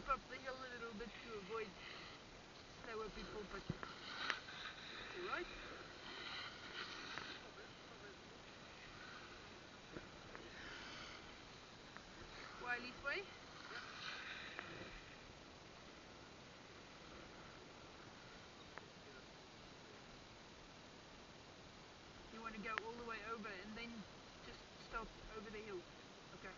creep up the hill a little bit to avoid slower people, but it's alright. Wiley's Way. You want to go all the way over and then just stop over the hill. Okay.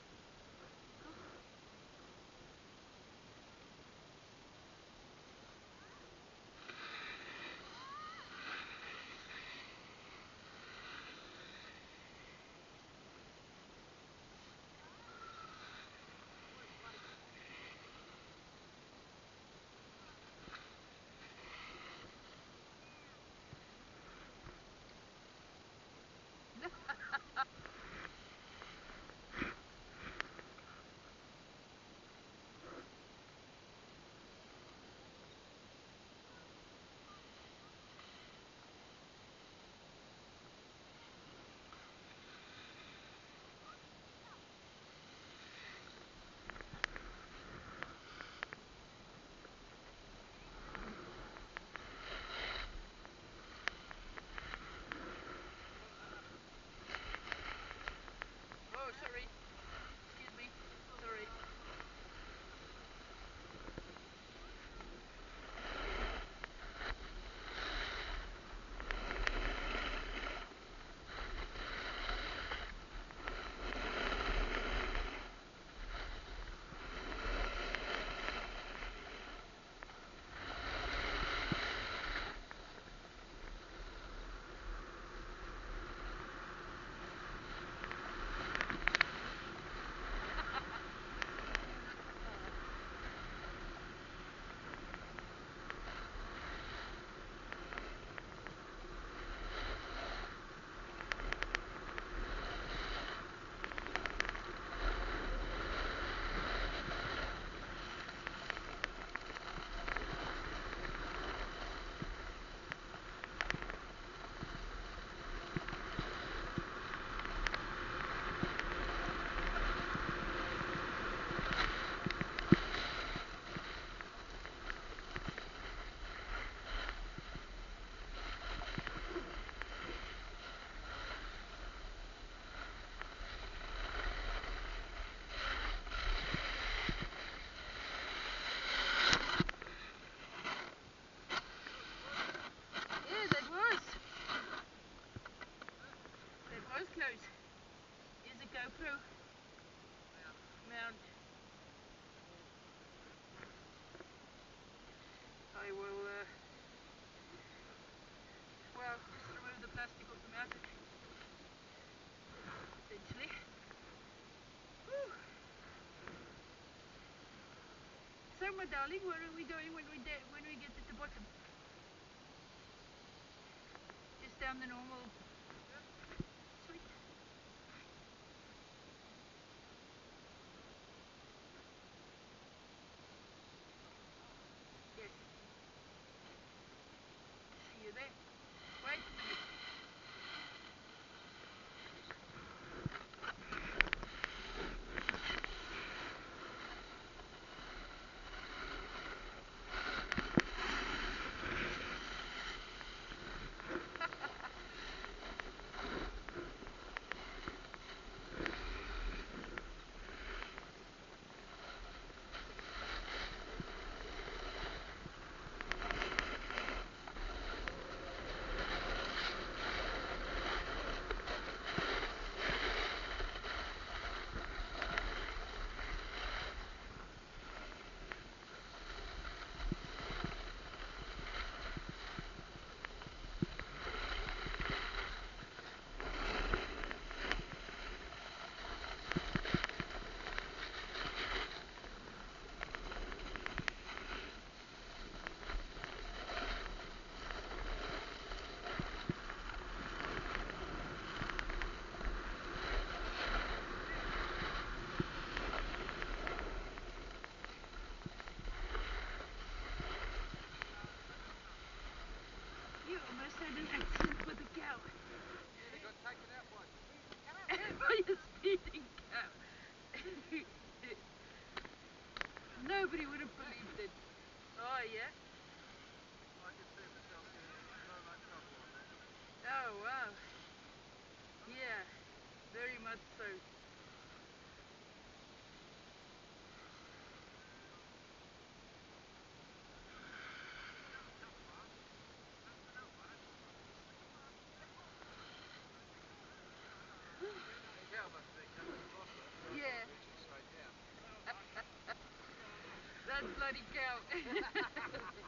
Oh, sorry. Excuse me. Sorry. Yeah, that was close. Here's a GoPro mount. I will, well, just remove the plastic off the mount, essentially. Whew. So, my darling, where are we going when we get to the bottom? Just down the normal. Sweet. Yes. See you there. Wait a minute. bloody cow.